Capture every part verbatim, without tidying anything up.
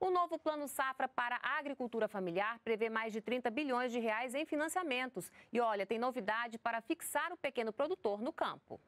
O novo Plano Safra para a Agricultura Familiar prevê mais de trinta bilhões de reais em financiamentos. E olha, tem novidade para fixar o pequeno produtor no campo.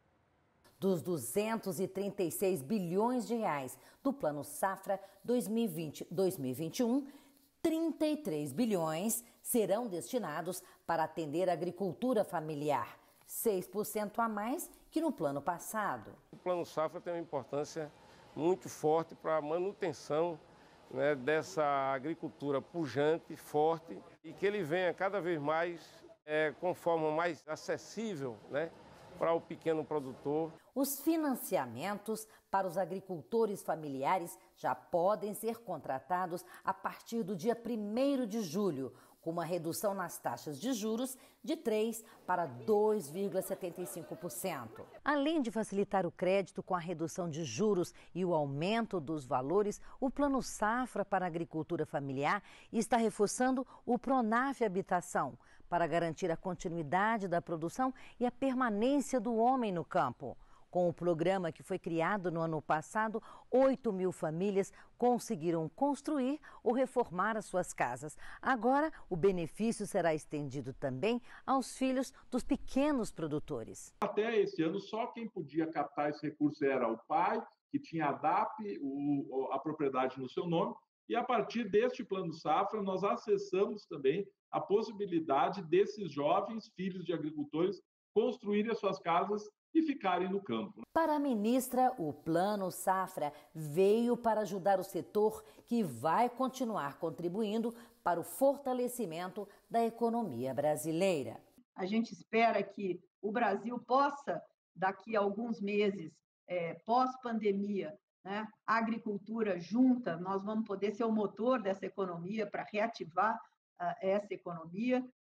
Dos duzentos e trinta e seis bilhões de reais do Plano Safra dois mil e vinte a dois mil e vinte e um, trinta e três bilhões serão destinados para atender a agricultura familiar, seis por cento a mais que no plano passado. O Plano Safra tem uma importância muito forte para a manutenção, né, dessa agricultura pujante, forte, e que ele venha cada vez mais é, com forma mais acessível, né, para o pequeno produtor. Os financiamentos para os agricultores familiares já podem ser contratados a partir do dia primeiro de julho, com uma redução nas taxas de juros de três por cento para dois vírgula setenta e cinco por cento. Além de facilitar o crédito com a redução de juros e o aumento dos valores, o Plano Safra para a Agricultura Familiar está reforçando o Pronaf Habitação para garantir a continuidade da produção e a permanência do homem no campo. Com o programa que foi criado no ano passado, oito mil famílias conseguiram construir ou reformar as suas casas. Agora, o benefício será estendido também aos filhos dos pequenos produtores. Até esse ano, só quem podia captar esse recurso era o pai, que tinha a D A P, o, a propriedade no seu nome, e a partir deste Plano Safra, nós acessamos também a possibilidade desses jovens filhos de agricultores construírem as suas casas e ficarem no campo. Para a ministra, o Plano Safra veio para ajudar o setor que vai continuar contribuindo para o fortalecimento da economia brasileira. A gente espera que o Brasil possa, daqui a alguns meses, é, pós-pandemia, né, a agricultura junta, nós vamos poder ser o motor dessa economia para reativar uh, essa economia.